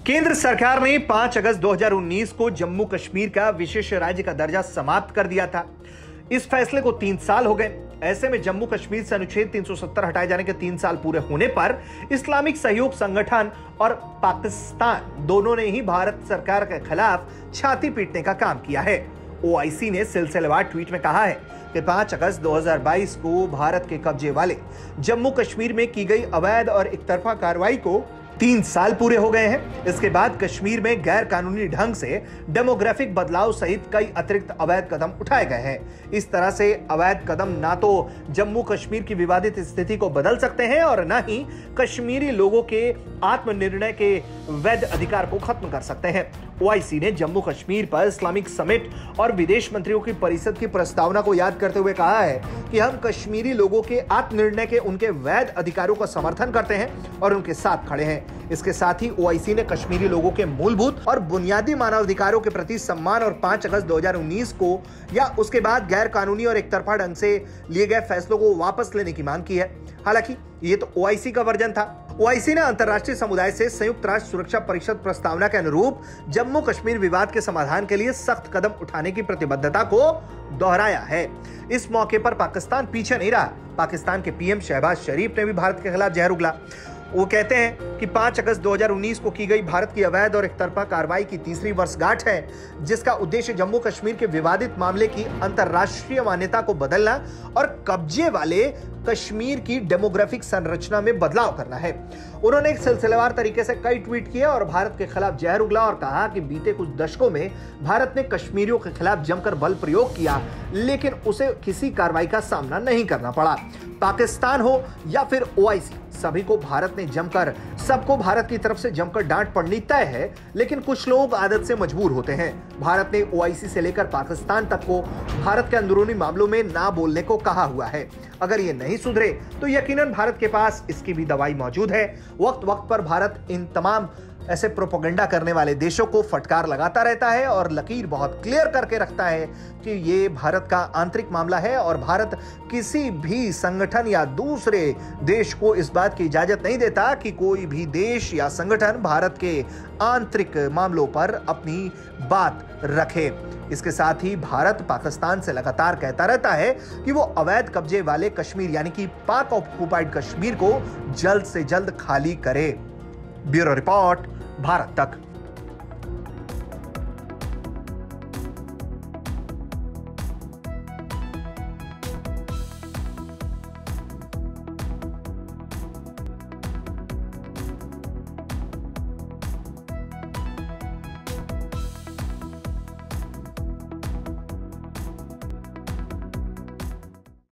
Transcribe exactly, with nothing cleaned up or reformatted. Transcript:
केंद्र सरकार ने पांच अगस्त दो हज़ार उन्नीस को जम्मू कश्मीर का विशेष राज्य का दर्जा समाप्त कर दिया था। इस फैसले को तीन साल हो गए। ऐसे में जम्मू कश्मीर से अनुच्छेद तीन सौ सत्तर हटाए जाने के तीन साल पूरे होने पर इस्लामिक सहयोग संगठन और पाकिस्तान दोनों ने ही भारत सरकार के खिलाफ छाती पीटने का काम किया है। ओआईसी ने सिलसिलेवार ट्वीट में कहा है कि पांच अगस्त दो हज़ार बाईस को भारत के कब्जे वाले जम्मू कश्मीर में की गई अवैध और एकतरफा कार्रवाई को तीन साल पूरे हो गए हैं। इसके बाद कश्मीर में गैर कानूनी ढंग से डेमोग्राफिक बदलाव सहित कई अतिरिक्त अवैध कदम उठाए गए हैं। इस तरह से अवैध कदम ना तो जम्मू कश्मीर की विवादित स्थिति को बदल सकते हैं और न ही कश्मीरी लोगों के आत्मनिर्णय के वैध अधिकार को खत्म कर सकते हैं। ओआईसी ने जम्मू कश्मीर पर इस्लामिक समिट और विदेश मंत्रियों की परिषद की प्रस्तावना को याद करते हुए कहा है कि हम कश्मीरी लोगों के आत्मनिर्णय के उनके वैध अधिकारों का समर्थन करते हैं और उनके साथ खड़े हैं। इसके साथ ही ओआईसी ने कश्मीरी लोगों के मूलभूत और बुनियादी मानवाधिकारों के प्रति सम्मान और पांच अगस्त दो हज़ार उन्नीस को या उसके बाद गैर कानूनी और एकतरफा ढंग से लिए गए फैसलों को वापस लेने की मांग की है। हालांकि ये तो ओआईसी का वर्जन था। ओआईसी ने अंतर्राष्ट्रीय समुदाय से संयुक्त राष्ट्र सुरक्षा परिषद प्रस्तावना के अनुरूप जम्मू कश्मीर विवाद के समाधान के लिए सख्त कदम उठाने की प्रतिबद्धता को दोहराया है। इस मौके पर पाकिस्तान पीछे नहीं रहा। पाकिस्तान के पीएम शहबाज शरीफ ने भी भारत के खिलाफ जहर उगला। वो कहते हैं कि पांच अगस्त दो हज़ार उन्नीस को की गई भारत की अवैध और एकतरफा कार्रवाई की तीसरी वर्षगांठ है, जिसका उद्देश्य जम्मू कश्मीर के विवादित मामले की अंतर्राष्ट्रीय मान्यता को बदलना और कब्जे वाले कश्मीर की डेमोग्राफिक संरचना में बदलाव करना है। उन्होंने एक सिलसिलेवार तरीके से कई ट्वीट किए और भारत के खिलाफ जहर उगला और कहा कि बीते कुछ दशकों में भारत ने कश्मीरियों के खिलाफ जमकर बल प्रयोग किया, लेकिन उसे किसी कार्रवाई का सामना नहीं करना पड़ा। पाकिस्तान हो या फिर ओआईसी, सभी को भारत ने जमकर सबको भारत की तरफ से जमकर डांट पड़नी तय है, लेकिन कुछ लोग आदत से मजबूर होते हैं। भारत ने ओआईसी से लेकर पाकिस्तान तक को भारत के अंदरूनी मामलों में ना बोलने को कहा हुआ है। अगर ये नहीं सुधरे तो यकीनन भारत के पास इसकी भी दवाई मौजूद है। वक्त वक्त पर भारत इन तमाम ऐसे प्रोपेगेंडा करने वाले देशों को फटकार लगाता रहता है और लकीर बहुत क्लियर करके रखता है कि ये भारत का आंतरिक मामला है और भारत किसी भी संगठन या दूसरे देश को इस बात की इजाजत नहीं देता कि कोई भी देश या संगठन भारत के आंतरिक मामलों पर अपनी बात रखे। इसके साथ ही भारत पाकिस्तान से लगातार कहता रहता है कि वो अवैध कब्जे वाले कश्मीर यानी कि पाक ऑक्युपाइड कश्मीर को जल्द से जल्द खाली करे। ब्यूरो रिपोर्ट, भारत तक।